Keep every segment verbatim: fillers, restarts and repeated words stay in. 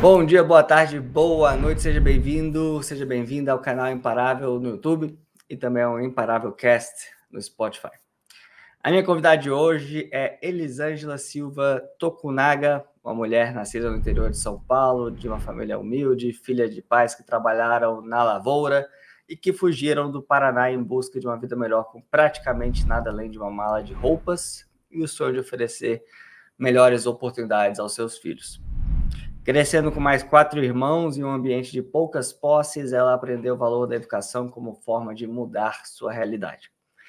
Bom dia, boa tarde, boa noite, seja bem-vindo, seja bem-vinda ao canal Imparável no YouTube e também ao Imparável Cast no Spotify. A minha convidada de hoje é Elisângela Silva Tokunaga, uma mulher nascida no interior de São Paulo, de uma família humilde, filha de pais que trabalharam na lavoura e que fugiram do Paraná em busca de uma vida melhor com praticamente nada além de uma mala de roupas e o sonho de oferecer melhores oportunidades aos seus filhos. Crescendo com mais quatro irmãos em um ambiente de poucas posses, ela aprendeu o valor da educação como forma de mudar sua realidade.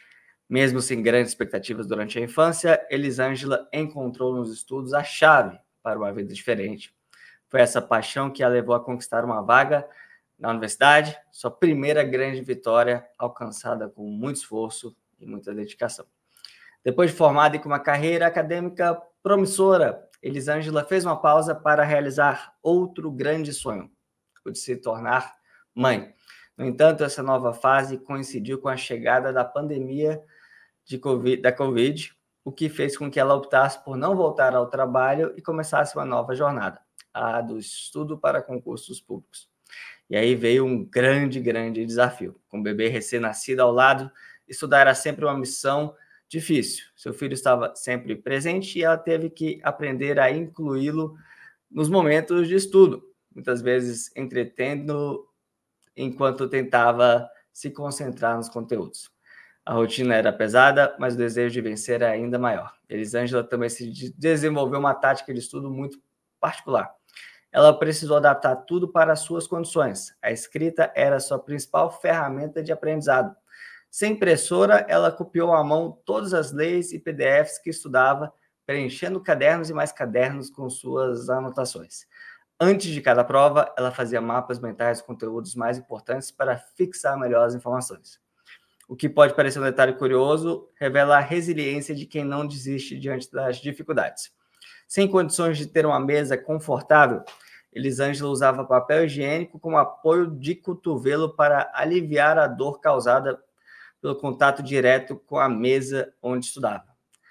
Mesmo sem grandes expectativas durante a infância, Elisângela encontrou nos estudos a chave para uma vida diferente. Foi essa paixão que a levou a conquistar uma vaga na universidade, sua primeira grande vitória alcançada com muito esforço e muita dedicação. Depois de formada e com uma carreira acadêmica promissora, Elisângela fez uma pausa para realizar outro grande sonho, o de se tornar mãe. No entanto, essa nova fase coincidiu com a chegada da pandemia de COVID, da Covid, o que fez com que ela optasse por não voltar ao trabalho e começasse uma nova jornada, a do estudo para concursos públicos. E aí veio um grande, grande desafio. Com o bebê recém-nascido ao lado, estudar era sempre uma missão difícil. Seu filho estava sempre presente e ela teve que aprender a incluí-lo nos momentos de estudo, muitas vezes entretendo enquanto tentava se concentrar nos conteúdos. A rotina era pesada, mas o desejo de vencer era ainda maior. Elisângela também se desenvolveu uma tática de estudo muito particular. Ela precisou adaptar tudo para as suas condições. A escrita era a sua principal ferramenta de aprendizado. Sem impressora, ela copiou à mão todas as leis e P D Fs que estudava, preenchendo cadernos e mais cadernos com suas anotações. Antes de cada prova, ela fazia mapas mentais dos conteúdos mais importantes para fixar melhor as informações. O que pode parecer um detalhe curioso, revela a resiliência de quem não desiste diante das dificuldades. Sem condições de ter uma mesa confortável, Elisângela usava papel higiênico como apoio de cotovelo para aliviar a dor causada pelo contato direto com a mesa onde estudava.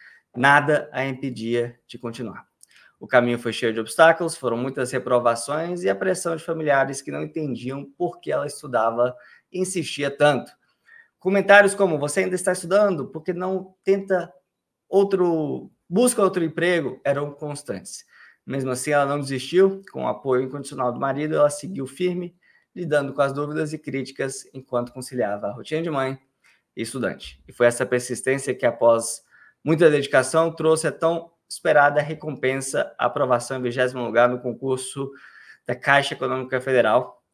Nada a impedia de continuar. O caminho foi cheio de obstáculos, foram muitas reprovações e a pressão de familiares que não entendiam por que ela estudava e insistia tanto. Comentários como, você ainda está estudando? Por que não tenta outro, busca outro emprego? Eram constantes. Mesmo assim, ela não desistiu. Com o apoio incondicional do marido, ela seguiu firme, lidando com as dúvidas e críticas enquanto conciliava a rotina de mãe e estudante. E foi essa persistência que, após muita dedicação, trouxe a tão esperada recompensa, a aprovação em vigésimo lugar no concurso da Caixa Econômica Federal,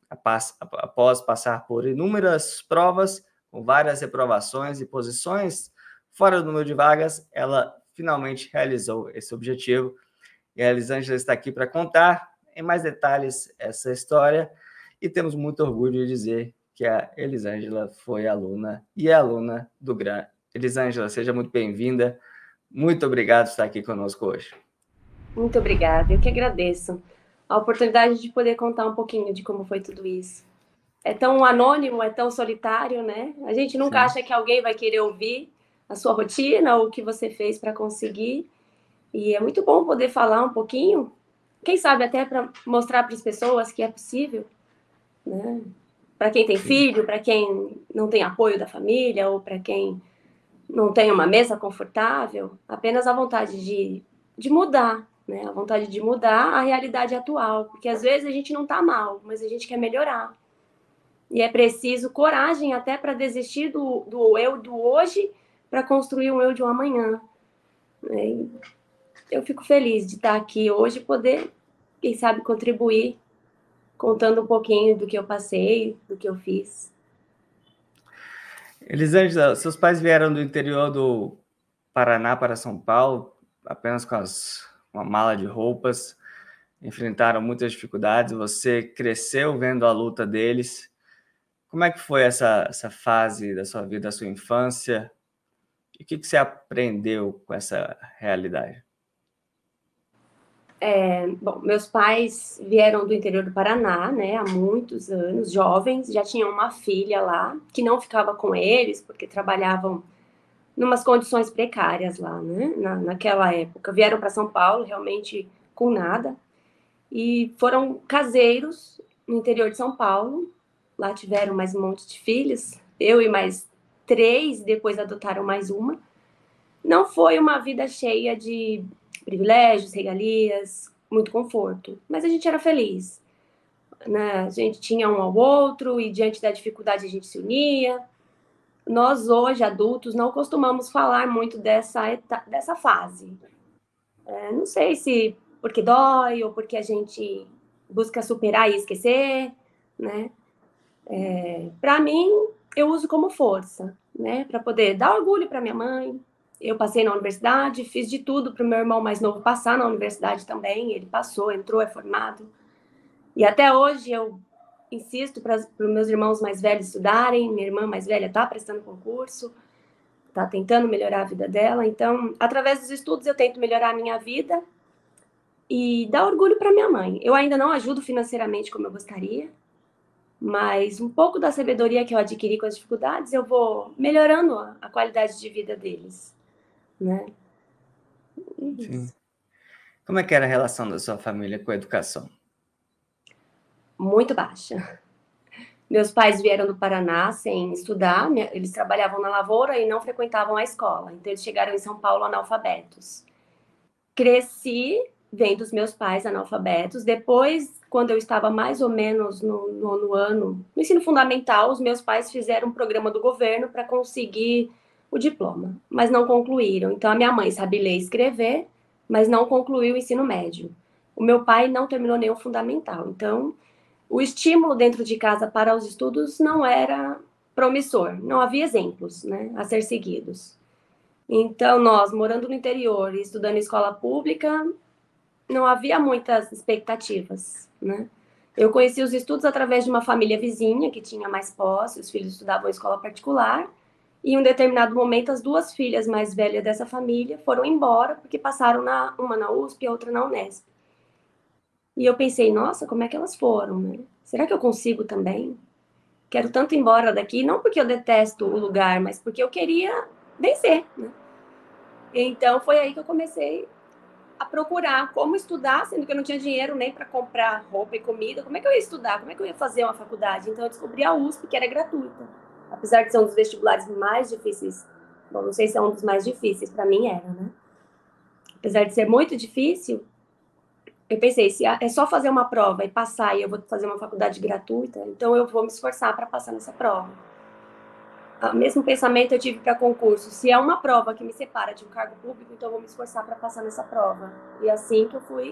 após passar por inúmeras provas, com várias reprovações e posições fora do número de vagas, ela finalmente realizou esse objetivo. E a Elisângela está aqui para contar em mais detalhes essa história e temos muito orgulho de dizer que a Elisângela foi aluna e é aluna do Gran. Elisângela, seja muito bem-vinda. Muito obrigado por estar aqui conosco hoje. Muito obrigada, eu que agradeço a oportunidade de poder contar um pouquinho de como foi tudo isso. É tão anônimo, é tão solitário, né? A gente nunca Sim. acha que alguém vai querer ouvir a sua rotina ou o que você fez para conseguir. E é muito bom poder falar um pouquinho, quem sabe até para mostrar para as pessoas que é possível, né? Para quem tem filho, para quem não tem apoio da família, ou para quem não tem uma mesa confortável, apenas a vontade de, de mudar, né? A vontade de mudar a realidade atual, porque às vezes a gente não está mal, mas a gente quer melhorar. E é preciso coragem até para desistir do, do eu do hoje para construir um eu de um amanhã. E eu fico feliz de estar aqui hoje e poder, quem sabe, contribuir contando um pouquinho do que eu passei, do que eu fiz. Elisângela, seus pais vieram do interior do Paraná para São Paulo, apenas com as, uma mala de roupas, enfrentaram muitas dificuldades, você cresceu vendo a luta deles. Como é que foi essa, essa fase da sua vida, da sua infância? E o que, que você aprendeu com essa realidade? É, bom, meus pais vieram do interior do Paraná, né, há muitos anos, jovens, já tinham uma filha lá, que não ficava com eles, porque trabalhavam numas condições precárias lá, né, na, naquela época. Vieram para São Paulo, realmente com nada, e foram caseiros no interior de São Paulo. Lá tiveram mais um monte de filhos, eu e mais três, depois adotaram mais uma. Não foi uma vida cheia de privilégios, regalias, muito conforto, mas a gente era feliz, né? A gente tinha um ao outro e diante da dificuldade a gente se unia. Nós hoje, adultos, não costumamos falar muito dessa, dessa fase. É, não sei se porque dói ou porque a gente busca superar e esquecer, né? É, para mim, eu uso como força, né? Para poder dar orgulho para minha mãe. Eu passei na universidade, fiz de tudo para o meu irmão mais novo passar na universidade também. Ele passou, entrou, é formado. E até hoje eu insisto para os meus irmãos mais velhos estudarem. Minha irmã mais velha está prestando concurso, está tentando melhorar a vida dela. Então, através dos estudos, eu tento melhorar a minha vida e dar orgulho para minha mãe. Eu ainda não ajudo financeiramente como eu gostaria, mas um pouco da sabedoria que eu adquiri com as dificuldades, eu vou melhorando a, a qualidade de vida deles, né? Sim. Como é que era a relação da sua família com a educação? Muito baixa. Meus pais vieram do Paraná sem estudar, eles trabalhavam na lavoura e não frequentavam a escola, então eles chegaram em São Paulo analfabetos. Cresci vendo os meus pais analfabetos. Depois, quando eu estava mais ou menos no nono ano, no ensino fundamental, os meus pais fizeram um programa do governo para conseguir o diploma, mas não concluíram. Então, a minha mãe sabe ler e escrever, mas não concluiu o ensino médio. O meu pai não terminou nenhum fundamental. Então, o estímulo dentro de casa para os estudos não era promissor, não havia exemplos, né, a ser seguidos. Então, nós, morando no interior e estudando em escola pública, não havia muitas expectativas, né? Eu conheci os estudos através de uma família vizinha que tinha mais posse, os filhos estudavam em escola particular, e em um determinado momento as duas filhas mais velhas dessa família foram embora porque passaram na, uma na U S P e a outra na Unesp. E eu pensei, nossa, como é que elas foram, né? Será que eu consigo também? Quero tanto ir embora daqui, não porque eu detesto o lugar, mas porque eu queria vencer, né? Então foi aí que eu comecei a procurar como estudar, sendo que eu não tinha dinheiro nem para comprar roupa e comida. Como é que eu ia estudar? Como é que eu ia fazer uma faculdade? Então eu descobri a U S P, que era gratuita. Apesar de ser um dos vestibulares mais difíceis, bom, não sei se é um dos mais difíceis, para mim era, né? Apesar de ser muito difícil, eu pensei, se é só fazer uma prova e passar e eu vou fazer uma faculdade gratuita, então eu vou me esforçar para passar nessa prova. O mesmo pensamento eu tive para concurso. Se é uma prova que me separa de um cargo público, então eu vou me esforçar para passar nessa prova. E assim que eu fui,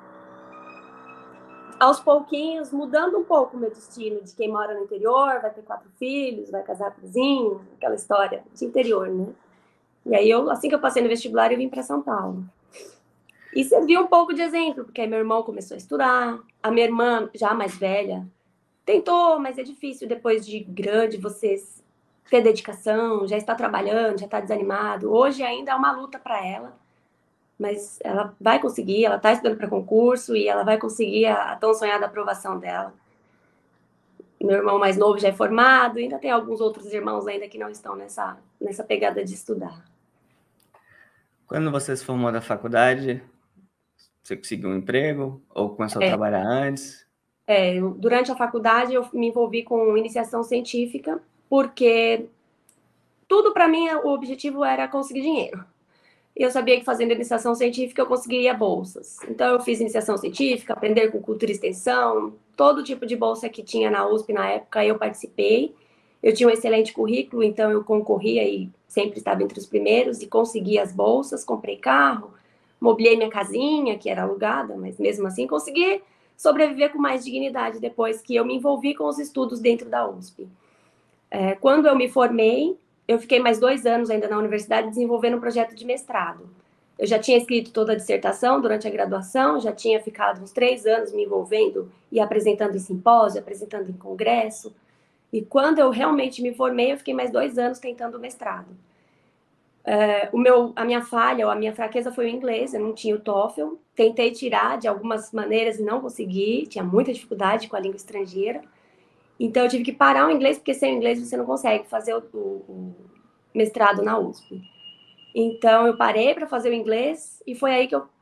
aos pouquinhos, mudando um pouco o meu destino de quem mora no interior, vai ter quatro filhos, vai casar cozinho, aquela história de interior, né? E aí, eu, assim que eu passei no vestibular, eu vim para São Paulo. E serviu um pouco de exemplo, porque aí meu irmão começou a estudar, a minha irmã, já mais velha, tentou, mas é difícil depois de grande vocês ter dedicação, já está trabalhando, já está desanimado. Hoje ainda é uma luta para ela, mas ela vai conseguir, ela está estudando para concurso e ela vai conseguir a, a tão sonhada aprovação dela. Meu irmão mais novo já é formado, ainda tem alguns outros irmãos ainda que não estão nessa, nessa pegada de estudar. Quando você se formou da faculdade, você conseguiu um emprego ou começou é. a trabalhar antes? É, eu, durante a faculdade eu me envolvi com iniciação científica, porque tudo para mim, o objetivo era conseguir dinheiro. Eu sabia que fazendo iniciação científica eu conseguiria bolsas. Então eu fiz iniciação científica, aprender com cultura e extensão, todo tipo de bolsa que tinha na U S P na época eu participei. Eu tinha um excelente currículo, então eu concorria e sempre estava entre os primeiros e consegui as bolsas, comprei carro, mobilei minha casinha, que era alugada, mas mesmo assim consegui sobreviver com mais dignidade depois que eu me envolvi com os estudos dentro da U S P. É, quando eu me formei, eu fiquei mais dois anos ainda na universidade desenvolvendo um projeto de mestrado. Eu já tinha escrito toda a dissertação durante a graduação, já tinha ficado uns três anos me envolvendo e apresentando em simpósio, apresentando em congresso. E quando eu realmente me formei, eu fiquei mais dois anos tentando o mestrado. É, o meu, a minha falha ou a minha fraqueza foi o inglês, eu não tinha o TOEFL. Tentei tirar de algumas maneiras e não consegui, tinha muita dificuldade com a língua estrangeira. Então, eu tive que parar o inglês, porque sem o inglês você não consegue fazer o, o, o mestrado na U S P. Então, eu parei para fazer o inglês e foi aí que eu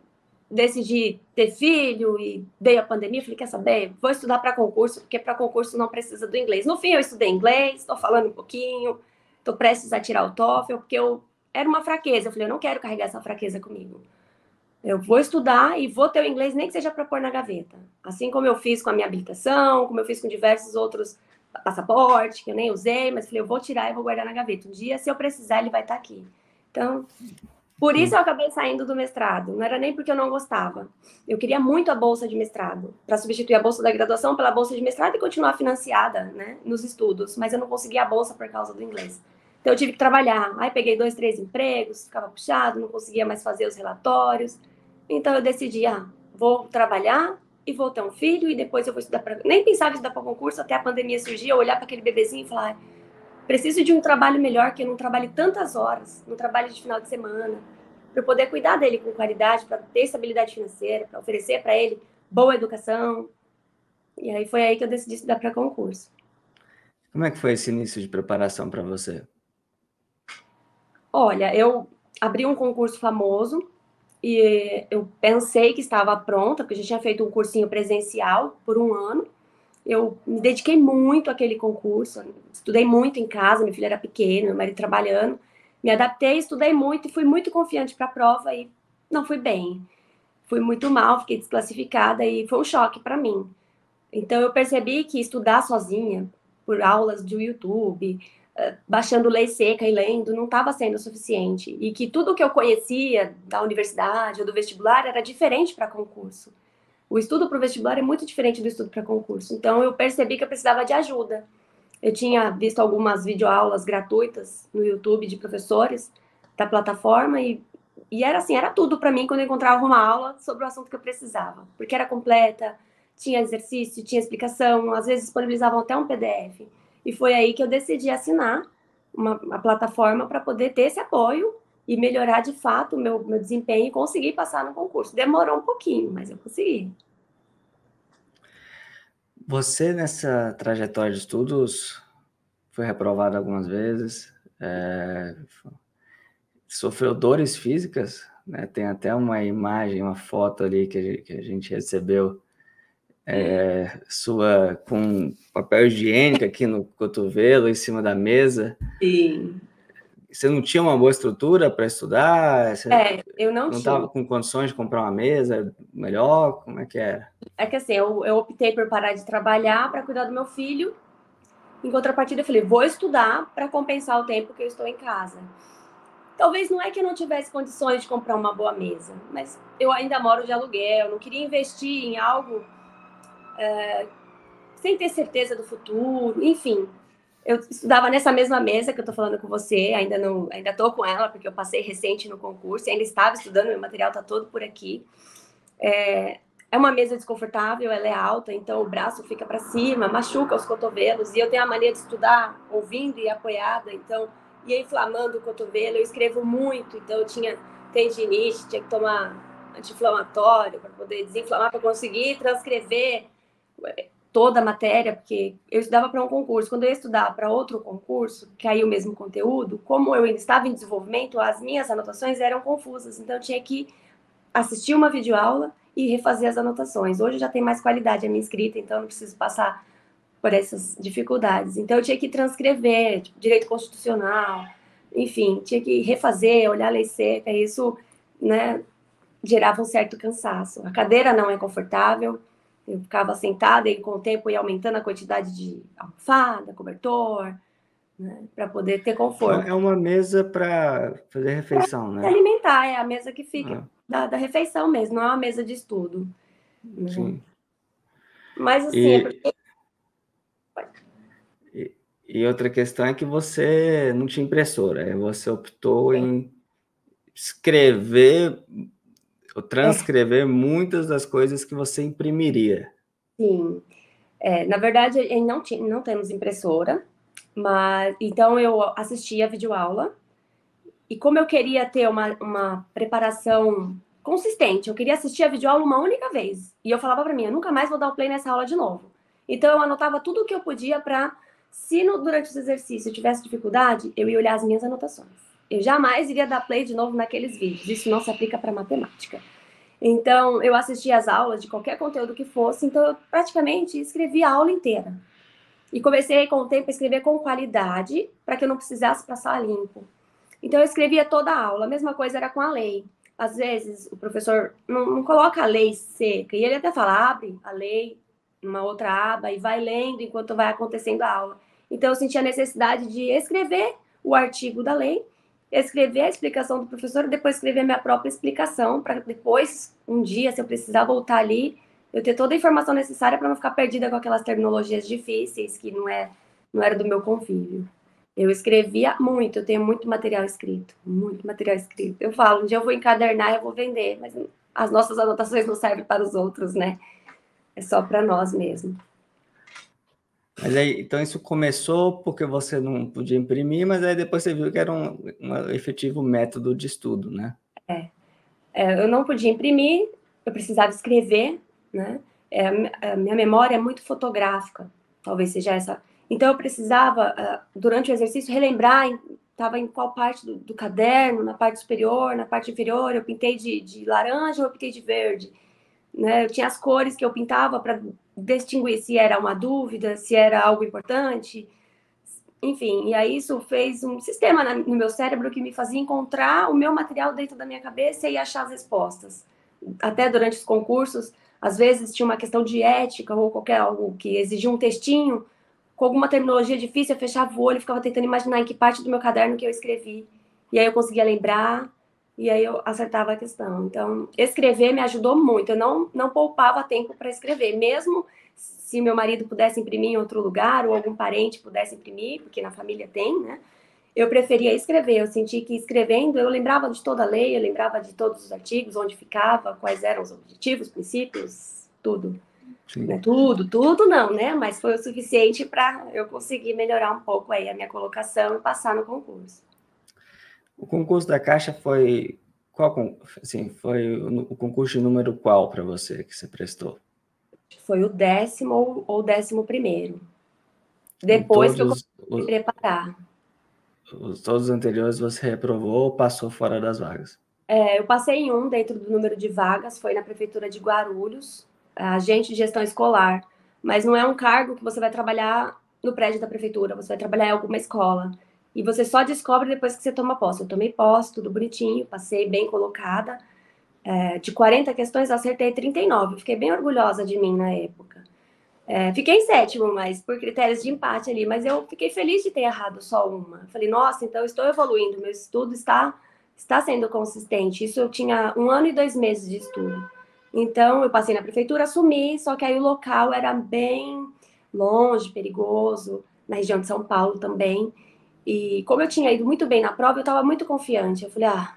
decidi ter filho e veio a pandemia, falei, quer saber? Vou estudar para concurso, porque para concurso não precisa do inglês. No fim, eu estudei inglês, estou falando um pouquinho, estou prestes a tirar o TOEFL, porque eu era uma fraqueza. Eu falei, eu não quero carregar essa fraqueza comigo. Eu vou estudar e vou ter o inglês, nem que seja para pôr na gaveta. Assim como eu fiz com a minha habilitação, como eu fiz com diversos outros passaportes, que eu nem usei, mas falei, eu vou tirar e vou guardar na gaveta. Um dia, se eu precisar, ele vai estar aqui. Então, por isso eu acabei saindo do mestrado. Não era nem porque eu não gostava. Eu queria muito a bolsa de mestrado, para substituir a bolsa da graduação pela bolsa de mestrado e continuar financiada, né, nos estudos. Mas eu não conseguia a bolsa por causa do inglês. Então, eu tive que trabalhar. Aí, peguei dois, três empregos, ficava puxado, não conseguia mais fazer os relatórios. Então, eu decidi, ah, vou trabalhar e vou ter um filho e depois eu vou estudar para... Nem pensava em estudar para concurso, até a pandemia surgir, eu olhar para aquele bebezinho e falar, preciso de um trabalho melhor, que eu não trabalhe tantas horas, não trabalhe de final de semana, para eu poder cuidar dele com qualidade, para ter estabilidade financeira, para oferecer para ele boa educação. E aí foi aí que eu decidi estudar para concurso. Como é que foi esse início de preparação para você? Olha, eu abri um concurso famoso e eu pensei que estava pronta, porque eu já tinha feito um cursinho presencial por um ano. Eu me dediquei muito àquele concurso, estudei muito em casa, meu filho era pequeno, meu marido trabalhando, me adaptei, estudei muito e fui muito confiante para a prova e não fui bem. Fui muito mal, fiquei desclassificada e foi um choque para mim. Então eu percebi que estudar sozinha, por aulas do YouTube, baixando lei seca e lendo, não estava sendo suficiente. E que tudo que eu conhecia da universidade ou do vestibular era diferente para concurso. O estudo para o vestibular é muito diferente do estudo para concurso. Então, eu percebi que eu precisava de ajuda. Eu tinha visto algumas videoaulas gratuitas no YouTube de professores da plataforma e, e era assim, era tudo para mim quando eu encontrava uma aula sobre o assunto que eu precisava. Porque era completa, tinha exercício, tinha explicação, às vezes disponibilizavam até um P D F. E foi aí que eu decidi assinar uma, uma plataforma para poder ter esse apoio e melhorar de fato o meu, meu desempenho e conseguir passar no concurso. Demorou um pouquinho, mas eu consegui. Você, nessa trajetória de estudos, foi reprovado algumas vezes, é, sofreu dores físicas, né? Tem até uma imagem, uma foto ali que a gente, que a gente recebeu, é, sua com papel higiênico aqui no cotovelo, em cima da mesa. Sim. Você não tinha uma boa estrutura para estudar? Você é, eu não, não estava com condições de comprar uma mesa melhor? Como é que era? É que assim, eu, eu optei por parar de trabalhar para cuidar do meu filho. Em contrapartida, eu falei, vou estudar para compensar o tempo que eu estou em casa. Talvez não é que eu não tivesse condições de comprar uma boa mesa, mas eu ainda moro de aluguel, não queria investir em algo é, sem ter certeza do futuro, enfim. Eu estudava nessa mesma mesa que eu estou falando com você, ainda não, ainda estou com ela, porque eu passei recente no concurso, ainda estava estudando, meu material está todo por aqui. É, é uma mesa desconfortável, ela é alta, então o braço fica para cima, machuca os cotovelos, e eu tenho a mania de estudar ouvindo e apoiada, então ia inflamando o cotovelo, eu escrevo muito, então eu tinha tendinite, tinha que tomar anti-inflamatório para poder desinflamar, para conseguir transcrever toda a matéria, porque eu estudava para um concurso. Quando eu ia estudar para outro concurso, que aí o mesmo conteúdo, como eu ainda estava em desenvolvimento, as minhas anotações eram confusas, então eu tinha que assistir uma videoaula e refazer as anotações. Hoje já tem mais qualidade a minha escrita, então eu não preciso passar por essas dificuldades. Então eu tinha que transcrever, tipo, direito constitucional, enfim, tinha que refazer, olhar a lei seca, e isso, né, gerava um certo cansaço. A cadeira não é confortável, eu ficava sentada e com o tempo ia aumentando a quantidade de almofada, cobertor, né, para poder ter conforto. É uma mesa para fazer refeição, né? Alimentar, é a mesa que fica ah. da, da refeição mesmo, não é uma mesa de estudo. Sim. Né? Mas assim, e, é porque... e, e outra questão é que você não tinha impressora, você optou é. em escrever ou transcrever é. muitas das coisas que você imprimiria. Sim. É, na verdade, não, tinha, não temos impressora, mas então eu assistia a videoaula. E como eu queria ter uma, uma preparação consistente, eu queria assistir a videoaula uma única vez. E eu falava para mim, eu nunca mais vou dar o play nessa aula de novo. Então eu anotava tudo o que eu podia para, se no, durante os exercícios eu tivesse dificuldade, eu ia olhar as minhas anotações. Eu jamais iria dar play de novo naqueles vídeos. Isso não se aplica para matemática. Então, eu assistia às aulas de qualquer conteúdo que fosse, então eu praticamente escrevia a aula inteira. E comecei, com o tempo, a escrever com qualidade, para que eu não precisasse passar limpo. Então, eu escrevia toda a aula. A mesma coisa era com a lei. Às vezes, o professor não, não coloca a lei seca, e ele até fala, abre a lei numa outra aba e vai lendo enquanto vai acontecendo a aula. Então, eu senti a necessidade de escrever o artigo da lei, escrever a explicação do professor, depois escrever a minha própria explicação, para depois, um dia, se eu precisar voltar ali, eu ter toda a informação necessária para não ficar perdida com aquelas terminologias difíceis que não, é, não era do meu convívio. Eu escrevia muito, eu tenho muito material escrito, muito material escrito. Eu falo, um dia eu vou encadernar e eu vou vender, mas as nossas anotações não servem para os outros, né? É só para nós mesmo. Mas aí, então isso começou porque você não podia imprimir, mas aí depois você viu que era um, um efetivo método de estudo, né? É. é eu não podia imprimir, eu precisava escrever, né? É, a minha memória é muito fotográfica, talvez seja essa. Então eu precisava, durante o exercício, relembrar, estava em qual parte do, do caderno, na parte superior, na parte inferior, eu pintei de, de laranja ou eu pintei de verde. Né? Eu tinha as cores que eu pintava para distinguir se era uma dúvida, se era algo importante. Enfim, e aí isso fez um sistema no meu cérebro que me fazia encontrar o meu material dentro da minha cabeça e achar as respostas. Até durante os concursos, às vezes tinha uma questão de ética ou qualquer algo que exigia um textinho, com alguma terminologia difícil, eu fechava o olho e ficava tentando imaginar em que parte do meu caderno que eu escrevi. E aí eu conseguia lembrar, e aí eu acertava a questão. Então, escrever me ajudou muito. Eu não, não poupava tempo para escrever, mesmo se meu marido pudesse imprimir em outro lugar ou algum parente pudesse imprimir, porque na família tem, né? Eu preferia escrever. Eu senti que escrevendo eu lembrava de toda a lei, eu lembrava de todos os artigos, onde ficava, quais eram os objetivos, princípios, tudo. Né? Tudo, tudo não, né? Mas foi o suficiente para eu conseguir melhorar um pouco aí a minha colocação e passar no concurso. O concurso da Caixa foi qual, assim, foi o concurso de número qual para você que você prestou? Foi o décimo ou o décimo primeiro. Depois que eu consegui me preparar. Os, todos os anteriores você reprovou ou passou fora das vagas? É, eu passei em um dentro do número de vagas, foi na prefeitura de Guarulhos, agente de gestão escolar. Mas não é um cargo que você vai trabalhar no prédio da prefeitura, você vai trabalhar em alguma escola. E você só descobre depois que você toma posse. Eu tomei posse, tudo bonitinho, passei bem colocada. É, de quarenta questões, eu acertei trinta e nove. Fiquei bem orgulhosa de mim na época. É, fiquei em sétimo, mas por critérios de empate ali. Mas eu fiquei feliz de ter errado só uma. Falei, nossa, então eu estou evoluindo, meu estudo está, está sendo consistente. Isso eu tinha um ano e dois meses de estudo. Então, eu passei na prefeitura, assumi, só que aí o local era bem longe, perigoso, na região de São Paulo também. E como eu tinha ido muito bem na prova, eu estava muito confiante. Eu falei, ah,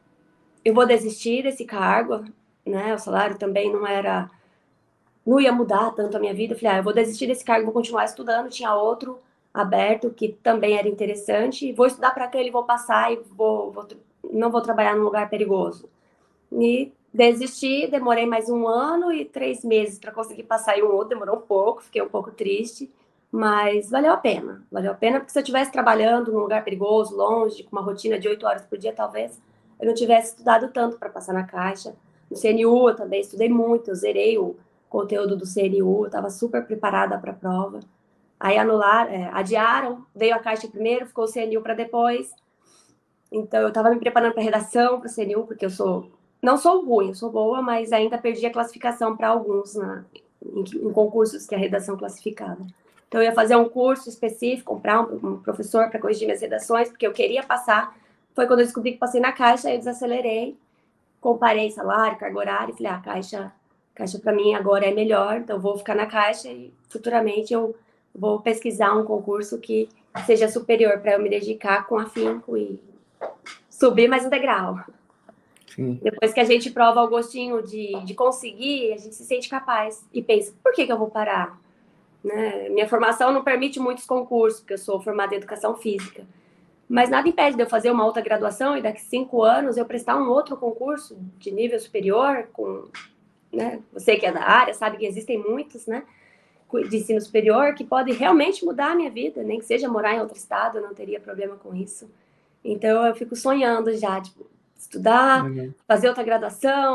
eu vou desistir desse cargo, né? O salário também não era, não ia mudar tanto a minha vida. Eu falei, ah, eu vou desistir desse cargo, vou continuar estudando. Tinha outro aberto que também era interessante. Vou estudar para aquele, vou passar e vou, vou, não vou trabalhar num lugar perigoso. E desisti, demorei mais um ano e três meses para conseguir passar em um outro, demorou um pouco, fiquei um pouco triste, mas valeu a pena. Valeu a pena, porque se eu estivesse trabalhando num lugar perigoso, longe, com uma rotina de oito horas por dia, talvez eu não tivesse estudado tanto para passar na Caixa. No C N U eu também estudei muito, eu zerei o conteúdo do C N U, eu estava super preparada para a prova. Aí anularam, é, adiaram, veio a Caixa primeiro, ficou o C N U para depois. Então eu estava me preparando para redação, para o C N U, porque eu sou não sou ruim, eu sou boa, mas ainda perdi a classificação para alguns na, em, em concursos que a redação classificava. Então, eu ia fazer um curso específico, comprar um, um professor para corrigir minhas redações, porque eu queria passar. Foi quando eu descobri que passei na Caixa, aí eu desacelerei, comparei salário, carga horária, e falei, ah, a Caixa, Caixa para mim agora é melhor, então eu vou ficar na Caixa e futuramente eu vou pesquisar um concurso que seja superior para eu me dedicar com afinco e subir mais um degrau. Sim. Depois que a gente prova o gostinho de, de conseguir, a gente se sente capaz e pensa, por que, que eu vou parar? Né? Minha formação não permite muitos concursos, porque eu sou formada em educação física. Mas nada impede de eu fazer uma outra graduação e daqui a cinco anos eu prestar um outro concurso de nível superior, com, né? Você que é da área sabe que existem muitos, né? De ensino superior que pode realmente mudar a minha vida, nem que seja morar em outro estado, eu não teria problema com isso. Então eu fico sonhando já, tipo, estudar, uhum. fazer outra graduação,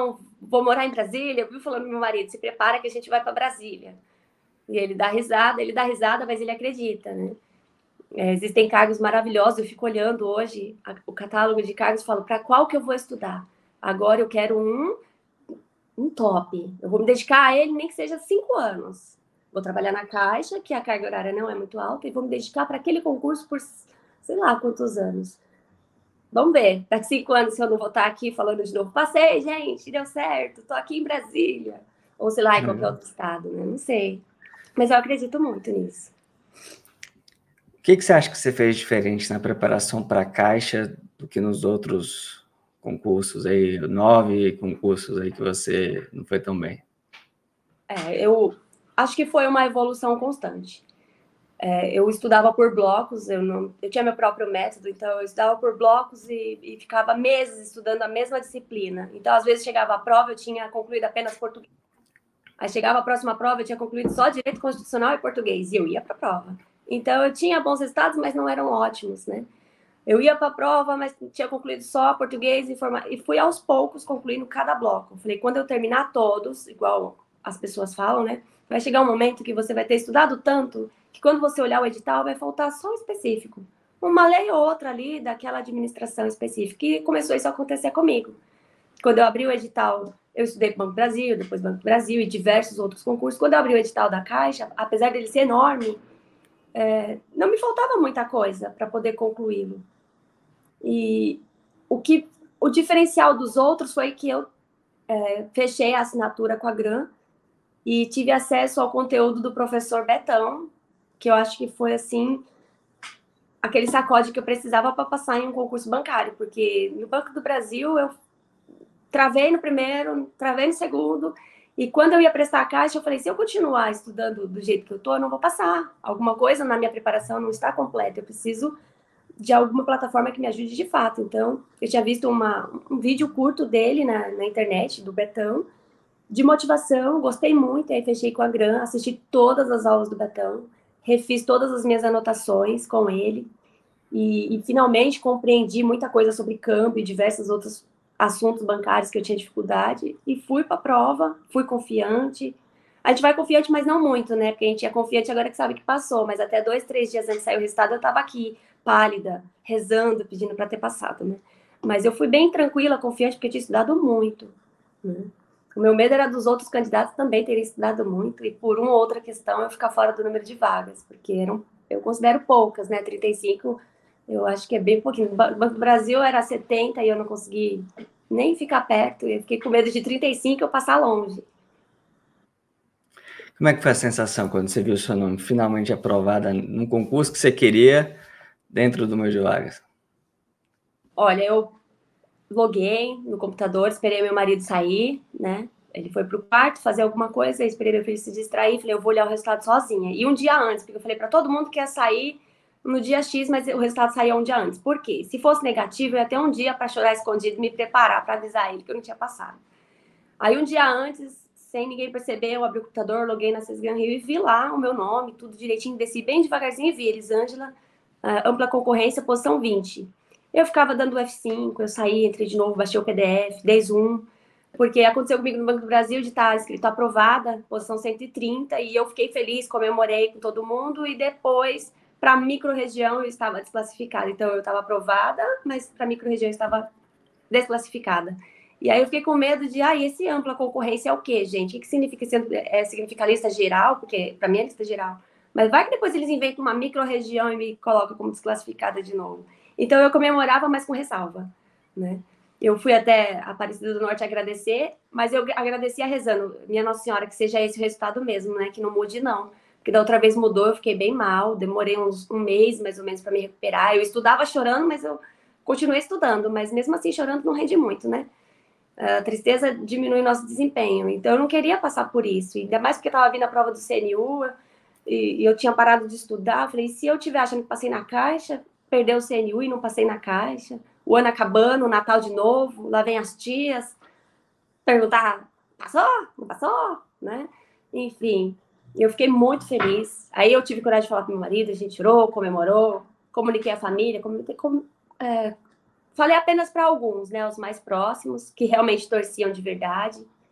vou morar em Brasília, eu vivo falando pro meu marido, se prepara que a gente vai para Brasília. E ele dá risada, ele dá risada, mas ele acredita, né? É, existem cargos maravilhosos, eu fico olhando hoje a, o catálogo de cargos e falo, para qual que eu vou estudar? Agora eu quero um, um top, eu vou me dedicar a ele nem que seja cinco anos. Vou trabalhar na Caixa, que a carga horária não é muito alta, e vou me dedicar para aquele concurso por sei lá quantos anos. Vamos ver, daqui cinco anos se eu não vou estar aqui falando de novo, passei, gente, deu certo, tô aqui em Brasília. Ou sei lá, em qualquer outro estado, né? Não sei. Mas eu acredito muito nisso. O que, que você acha que você fez diferente na preparação para a Caixa do que nos outros concursos aí, nove concursos aí que você não foi tão bem? É, eu acho que foi uma evolução constante. É, eu estudava por blocos, eu, não, eu tinha meu próprio método, então eu estudava por blocos e, e ficava meses estudando a mesma disciplina. Então, às vezes, chegava a prova, eu tinha concluído apenas português. Aí chegava a próxima prova, eu tinha concluído só direito constitucional e português, e eu ia para a prova. Então, eu tinha bons resultados, mas não eram ótimos, né? Eu ia para a prova, mas tinha concluído só português e, forma... e fui aos poucos concluindo cada bloco. Falei, quando eu terminar todos, igual as pessoas falam, né? Vai chegar um momento que você vai ter estudado tanto que quando você olhar o edital vai faltar só um específico. Uma lei ou outra ali daquela administração específica. E começou isso a acontecer comigo. Quando eu abri o edital, eu estudei Banco do Brasil, depois Banco do Brasil e diversos outros concursos. Quando eu abri o edital da Caixa, apesar dele ser enorme, é, não me faltava muita coisa para poder concluí-lo. E o, que, o diferencial dos outros foi que eu é, fechei a assinatura com a Gran e tive acesso ao conteúdo do professor Betão, que eu acho que foi, assim, aquele sacode que eu precisava para passar em um concurso bancário, porque no Banco do Brasil eu travei no primeiro, travei no segundo, e quando eu ia prestar a Caixa, eu falei, se eu continuar estudando do jeito que eu tô, eu não vou passar. Alguma coisa na minha preparação não está completa, eu preciso de alguma plataforma que me ajude de fato. Então, eu tinha visto uma, um vídeo curto dele na, na internet, do Betão, de motivação, gostei muito, aí fechei com a Gran, assisti todas as aulas do Betão, refiz todas as minhas anotações com ele, e, e finalmente compreendi muita coisa sobre câmbio e diversos outros assuntos bancários que eu tinha dificuldade, e fui para a prova, fui confiante. A gente vai confiante, mas não muito, né? Porque a gente é confiante agora que sabe que passou, mas até dois, três dias antes de sair o resultado, eu estava aqui, pálida, rezando, pedindo para ter passado, né? Mas eu fui bem tranquila, confiante, porque eu tinha estudado muito, né? O meu medo era dos outros candidatos também terem estudado muito, e por uma ou outra questão eu ficar fora do número de vagas, porque eram, eu considero poucas, né? trinta e cinco, eu acho que é bem pouquinho. O Banco do Brasil era setenta e eu não consegui nem ficar perto, eu fiquei com medo de trinta e cinco eu passar longe. Como é que foi a sensação quando você viu o seu nome finalmente aprovada num concurso que você queria dentro do número de vagas? Olha, eu loguei no computador, esperei meu marido sair, né? Ele foi pro quarto fazer alguma coisa, eu esperei meu filho se distrair, falei, eu vou olhar o resultado sozinha. E um dia antes, porque eu falei para todo mundo que ia sair no dia X, mas o resultado saía um dia antes. Por quê? Se fosse negativo, eu ia ter um dia para chorar escondido e me preparar para avisar ele que eu não tinha passado. Aí um dia antes, sem ninguém perceber, eu abri o computador, loguei na Sesgan Rio e vi lá o meu nome, tudo direitinho, desci bem devagarzinho e vi Elisângela, uh, ampla concorrência, posição vinte. Eu ficava dando F cinco, eu saí, entrei de novo, baixei o P D F, dei zoom, porque aconteceu comigo no Banco do Brasil de estar escrito aprovada, posição cento e trinta, e eu fiquei feliz, comemorei com todo mundo, e depois, para a micro-região, eu estava desclassificada. Então, eu estava aprovada, mas para a micro-região eu estava desclassificada. E aí eu fiquei com medo de, ah, e esse ampla concorrência é o quê, gente? O que significa? É, significa lista geral? Porque para mim é lista geral. Mas vai que depois eles inventam uma micro-região e me colocam como desclassificada de novo. Então eu comemorava, mas com ressalva, né? Eu fui até Aparecida do Norte agradecer, mas eu agradecia rezando, minha Nossa Senhora, que seja esse o resultado mesmo, né? Que não mude, não. Porque da outra vez mudou, eu fiquei bem mal, demorei uns, um mês mais ou menos para me recuperar. Eu estudava chorando, mas eu continuei estudando, mas mesmo assim chorando não rende muito, né? A tristeza diminui nosso desempenho. Então, eu não queria passar por isso. Ainda mais porque estava vindo a prova do C N U e, e eu tinha parado de estudar. Eu falei, se eu estiver achando que passei na Caixa, perder o C N U e não passei na Caixa, o ano acabando, o Natal de novo, lá vem as tias, perguntar, passou? Não passou? Né? Enfim, eu fiquei muito feliz. Aí eu tive coragem de falar com meu marido, a gente chorou, comemorou, comuniquei a família, comuniquei... Com, é, falei apenas para alguns, né, os mais próximos, que realmente torciam de verdade.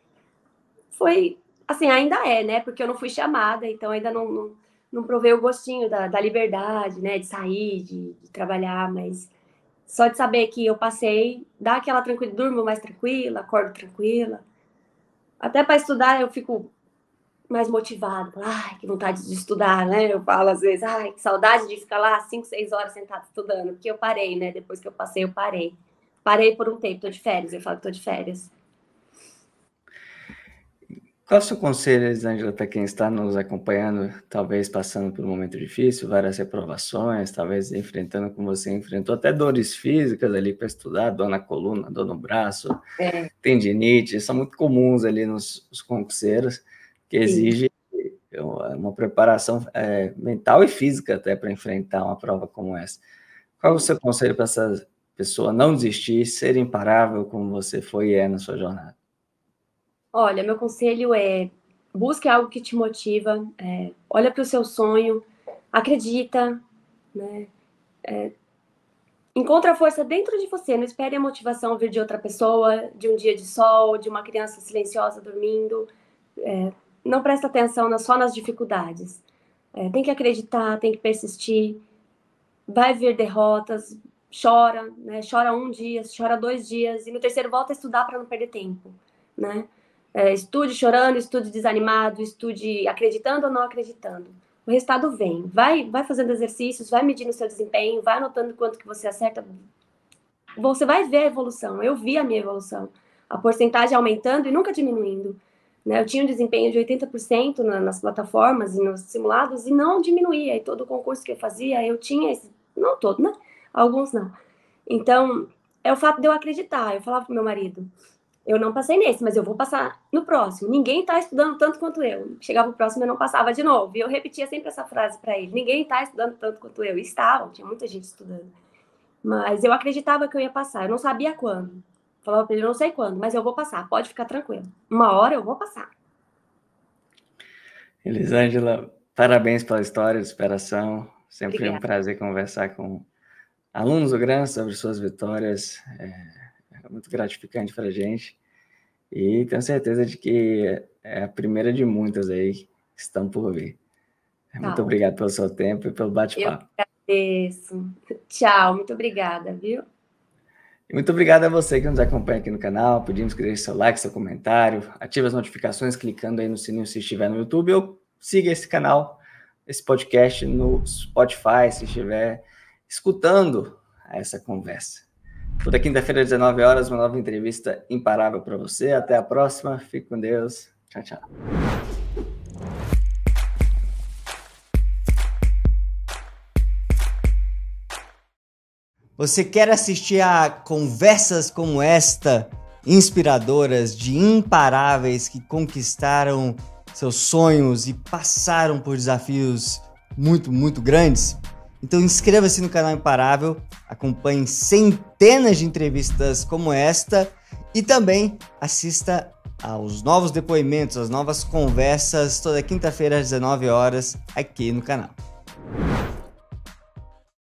foi, assim, ainda é, né? Porque eu não fui chamada, então ainda não, não, não provei o gostinho da, da liberdade, né? De sair, de, de trabalhar, mas só de saber que eu passei, dá aquela tranquila, durmo mais tranquila, acordo tranquila. Até para estudar eu fico mais motivado. Ai, que vontade de estudar, né? Eu falo às vezes, ai, que saudade de ficar lá cinco, seis horas sentado estudando, porque eu parei, né? Depois que eu passei, eu parei. Parei por um tempo, tô de férias, eu falo que tô de férias. Qual é o seu conselho, Elisângela, para quem está nos acompanhando, talvez passando por um momento difícil, várias reprovações, talvez enfrentando como você enfrentou, até dores físicas ali para estudar, dor na coluna, dor no braço, é. tendinite, são muito comuns ali nos, nos concurseiros, que exige uma preparação é, mental e física até para enfrentar uma prova como essa. Qual é o seu conselho para essa pessoa não desistir, ser imparável como você foi e é na sua jornada? Olha, meu conselho é busque algo que te motiva, é, olha para o seu sonho, acredita, né? É, encontra a força dentro de você, não espere a motivação vir de outra pessoa, de um dia de sol, de uma criança silenciosa dormindo. É, não presta atenção na, só nas dificuldades. É, tem que acreditar, tem que persistir. Vai vir derrotas, chora, né? Chora um dia, chora dois dias, e no terceiro volta a estudar para não perder tempo, né? É, estude chorando, estude desanimado, estude acreditando ou não acreditando. O resultado vem. Vai, vai fazendo exercícios, vai medindo o seu desempenho, vai anotando quanto que você acerta. Você vai ver a evolução. Eu vi a minha evolução. A porcentagem aumentando e nunca diminuindo. Né? Eu tinha um desempenho de oitenta por cento na, nas plataformas e nos simulados e não diminuía. E todo o concurso que eu fazia, eu tinha esse... Não todo, né? Alguns não. Então, é o fato de eu acreditar. Eu falava pro meu marido, eu não passei nesse, mas eu vou passar no próximo. Ninguém tá estudando tanto quanto eu. Chegava o próximo, eu não passava de novo. E eu repetia sempre essa frase para ele. Ninguém tá estudando tanto quanto eu. E estavam, tinha muita gente estudando. Mas eu acreditava que eu ia passar. Eu não sabia quando. Falava para ele, eu não sei quando, mas eu vou passar. Pode ficar tranquilo. Uma hora eu vou passar. Elisângela, parabéns pela história de superação. Sempre Obrigada. É um prazer conversar com alunos do Gran sobre suas vitórias. É... É muito gratificante para a gente e tenho certeza de que é a primeira de muitas aí que estão por vir. Muito tá. Obrigado pelo seu tempo e pelo bate-papo. Eu agradeço. Tchau, muito obrigada, viu? E muito obrigado a você que nos acompanha aqui no canal. Pedimos que deixe seu like, seu comentário, ative as notificações clicando aí no sininho se estiver no YouTube ou siga esse canal, esse podcast no Spotify se estiver escutando essa conversa. Toda quinta-feira, às dezenove horas, uma nova entrevista imparável para você. Até a próxima. Fique com Deus. Tchau, tchau. Você quer assistir a conversas como esta, inspiradoras, de imparáveis que conquistaram seus sonhos e passaram por desafios muito, muito grandes? Então inscreva-se no canal Imparável, acompanhe centenas de entrevistas como esta e também assista aos novos depoimentos, às novas conversas toda quinta-feira às dezenove horas aqui no canal.